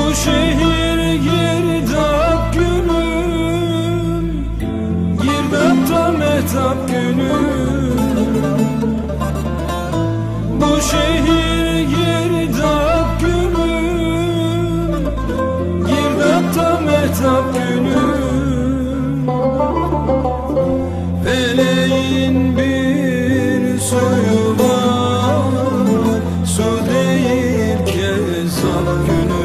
Bu şehir girdap günüm, girdapta mehtap günüm. Bu şehir girdap günüm, girdapta mehtap günüm. Feleğin bir suyu var, su değil kezap günüm.